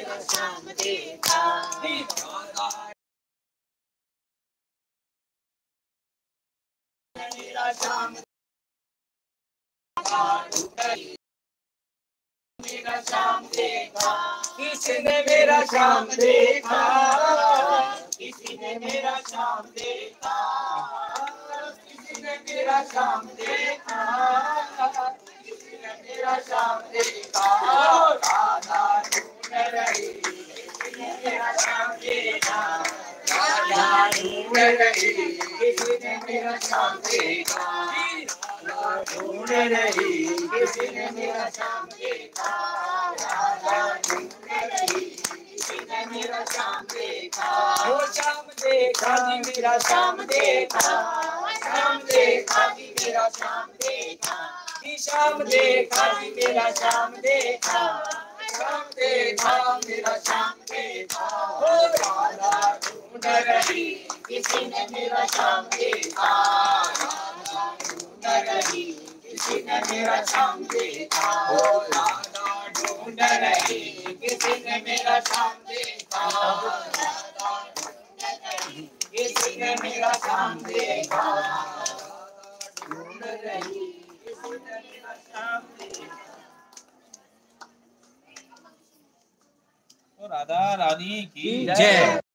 मेरा श्याम देखा। मेरा श्याम मेरा श्याम देखा, किसी ने मेरा श्याम देखा, किसी ने मेरा श्याम देखा, किसी ने मेरा श्याम देखा, किसी ने मेरा श्याम देखा। राधा ढूंढ रही, किसी ने मेरा श्याम देखा, राधा ढूंढ रही, किसी ने मेरा श्याम देखा, ढूंढ रही, किसी ने मेरा श्याम देखा, राधा ढूंढ रही, किसी ने मेरा श्याम देखा। ओ श्याम देखा जी मेरा श्याम देखा, श्याम देखा जी मेरा श्याम देखा, जी श्याम देखा जी मेरा श्याम देखा, श्याम देखा मेरा श्याम देखा। ओ राधा ढूंढ रही, किसी ने मेरा श्याम देखा, रही, किसी ने मेरा श्याम देखा। ओ राधा ढूंढ रही, किसी ने मेरा श्याम देखा, राधा ढूंढ रही, किसी ने मेरा श्याम देखा, ढूंढ रही, किसी ने मेरा श्याम देखा। राधा रानी की जय।